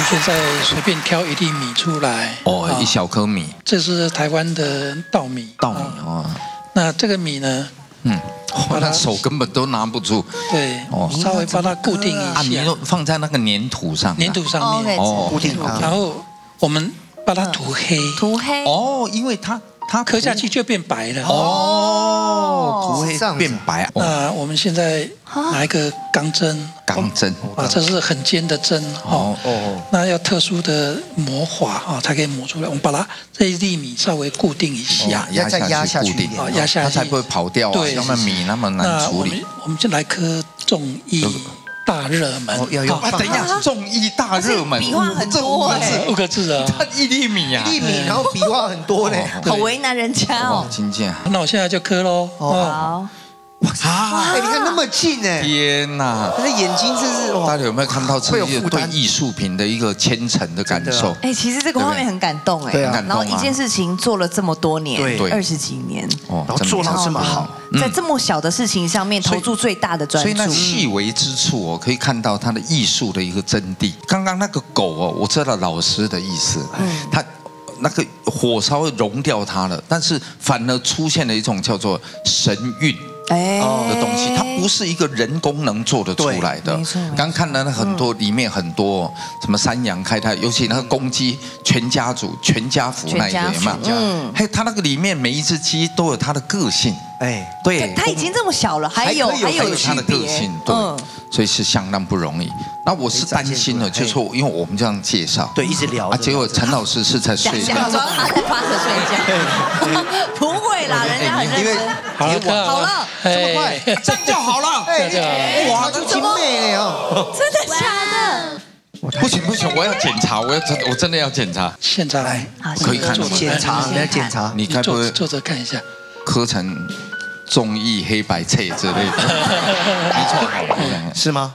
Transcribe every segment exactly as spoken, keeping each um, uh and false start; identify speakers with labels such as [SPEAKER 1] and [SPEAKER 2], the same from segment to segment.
[SPEAKER 1] 现在随便挑一粒米出来，
[SPEAKER 2] 哦，一小颗米，
[SPEAKER 1] 这是台湾的稻米。
[SPEAKER 2] 稻米哦，
[SPEAKER 1] 那这个米呢？
[SPEAKER 2] 嗯，哦，那手根本都拿不住。
[SPEAKER 1] 对，哦，稍微把它固定一下。
[SPEAKER 2] 啊，你放在那个粘土上。
[SPEAKER 1] 粘土上面
[SPEAKER 2] 哦，
[SPEAKER 3] 固定它。
[SPEAKER 1] 然后我们把它涂黑。
[SPEAKER 4] 涂黑。
[SPEAKER 2] 哦，因为它它
[SPEAKER 1] 磕下去就变白了。
[SPEAKER 2] 哦，涂黑变白。
[SPEAKER 1] 那我们现在拿一个钢针。
[SPEAKER 2] 钢针
[SPEAKER 1] 啊，这是很尖的针哦。哦。那要特殊的磨法啊，才可以磨出来。我们把它这一粒米稍微固定一下，
[SPEAKER 3] 要再压下去，
[SPEAKER 1] 啊，压下去，
[SPEAKER 2] 它才不会跑掉啊。对，要么米那么难处理。
[SPEAKER 1] 那我们我们就来颗众议大热门。
[SPEAKER 3] 要用
[SPEAKER 2] 啊，等一下，众议大热门，
[SPEAKER 4] 笔画很多哎，
[SPEAKER 1] 五个字啊，
[SPEAKER 2] 它一粒米啊，
[SPEAKER 3] 一粒米，然后笔画很多嘞，
[SPEAKER 4] 好为难人家哦。
[SPEAKER 2] 金剑，
[SPEAKER 1] 那我现在就磕喽。
[SPEAKER 4] 好。
[SPEAKER 3] 啊！哎，你看那么近哎！
[SPEAKER 2] 天哪！
[SPEAKER 3] 他的眼睛真是……
[SPEAKER 2] 大家有没有看到这个对艺术品的一个虔诚的感受？
[SPEAKER 4] 哎，其实这个画面很感动哎，
[SPEAKER 3] 对啊。
[SPEAKER 4] 然后一件事情做了这么多年，
[SPEAKER 3] 对，
[SPEAKER 4] 二十几年，
[SPEAKER 3] 然后做到这么好，
[SPEAKER 4] 在这么小的事情上面投注最大的专注，
[SPEAKER 2] 所以那细微之处哦，可以看到它的艺术的一个真谛。刚刚那个狗哦，我知道老师的意思，他那个火烧融掉它了，但是反而出现了一种叫做神韵。哎，的东西，它不是一个人工能做得出来的。刚看到那很多，里面很多什么三阳开泰，尤其那个公鸡全家族、全家福那一个，有没有？嗯，还有它那个里面每一只鸡都有它的个性。哎，对，
[SPEAKER 4] 它已经这么小了，还有还有
[SPEAKER 2] 它的个性，对，所以是相当不容易。那我是担心了，就是说，因为我们这样介绍，
[SPEAKER 3] 对，一直聊
[SPEAKER 2] 啊，结果陈老师是在睡觉，
[SPEAKER 4] 假装他在趴着睡觉，不会啦，人家很认真。
[SPEAKER 1] 好了，
[SPEAKER 4] 好了，
[SPEAKER 3] 这么快，
[SPEAKER 2] 这样就好了，
[SPEAKER 1] 这样
[SPEAKER 3] 哇，就精美了哦，
[SPEAKER 4] 真的假的？
[SPEAKER 2] 不行不行，我要检查，我要真我真的要检查。
[SPEAKER 1] 现在来，
[SPEAKER 2] 可以看
[SPEAKER 3] 检查，你要检查，
[SPEAKER 2] 你该不会
[SPEAKER 1] 坐着看一下，
[SPEAKER 2] 刻成综艺黑白册之类的？没错，好，
[SPEAKER 3] 是吗？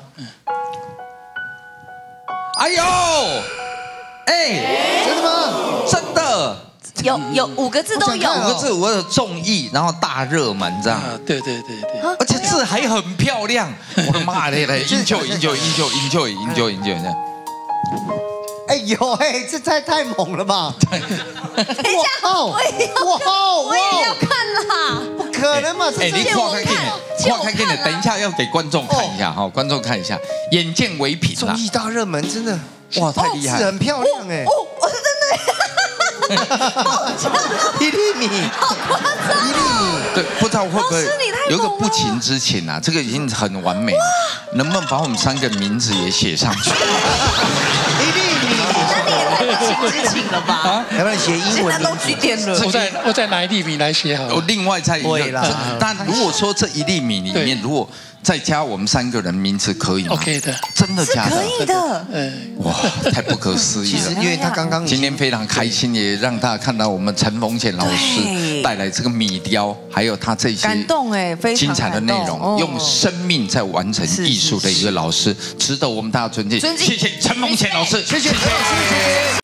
[SPEAKER 2] 哎呦，哎，
[SPEAKER 3] 真的吗？
[SPEAKER 2] 真的。
[SPEAKER 4] 有有五个字都有，
[SPEAKER 2] 五个字，我有众议，然后大热门这样。
[SPEAKER 1] 对对对对，
[SPEAKER 2] 而且字还很漂亮。我的妈嘞嘞，enjoy enjoy enjoy enjoy enjoy enjoy 这样。
[SPEAKER 3] 哎呦哎，这太太猛了吧！
[SPEAKER 4] 等一下，我也要，我也要看啦！
[SPEAKER 3] 不可能嘛！
[SPEAKER 2] 哎，你跨开给你，跨开给你，等一下要给观众看一下哈，观众看一下，眼见为凭啦。
[SPEAKER 3] 综艺大热门真的，
[SPEAKER 2] 哇，太厉害，
[SPEAKER 3] 字很漂亮哎。
[SPEAKER 4] 哦，我是真的。
[SPEAKER 3] 一粒米，
[SPEAKER 4] 好夸张！
[SPEAKER 3] 一粒米，
[SPEAKER 2] 对，不知道会不会有个不情之请啊？这个已经很完美了，能不能把我们三个名字也写上去？
[SPEAKER 3] 一粒米，
[SPEAKER 4] 那你也太不情之请了吧？啊，
[SPEAKER 3] 要不然写英文
[SPEAKER 4] 都举点了。
[SPEAKER 1] 我再我再拿一粒米来写好了。
[SPEAKER 2] 我另外再一个，但如果说这一粒米里面，如果再加我们三个人名字可以吗
[SPEAKER 1] ？OK 的，
[SPEAKER 2] 真的假的？
[SPEAKER 4] 可以的。
[SPEAKER 1] 嗯，
[SPEAKER 2] 哇，太不可思议了！
[SPEAKER 3] 因为他刚刚
[SPEAKER 2] 今天非常开心，也让大家看到我们陈逢潜老师带来这个米雕，还有他这些
[SPEAKER 4] 感动哎，非常
[SPEAKER 2] 精彩的内容，用生命在完成艺术的一个老师，值得我们大家尊敬。谢谢陈逢潜老师，
[SPEAKER 3] 谢谢，谢谢。